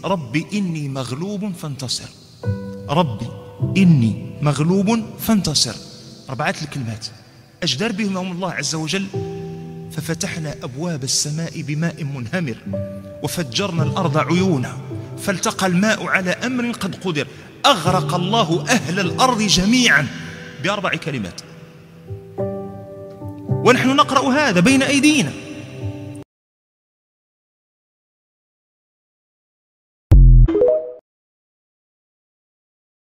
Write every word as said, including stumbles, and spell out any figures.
ربي إني مغلوب فانتصر، ربي إني مغلوب فانتصر. أربعة الكلمات أجدر بهم الله عز وجل. ففتحنا أبواب السماء بماء منهمر وفجرنا الأرض عيونا فالتقى الماء على أمر قد قدر، أغرق الله أهل الأرض جميعا بأربع كلمات. ونحن نقرأ هذا بين أيدينا.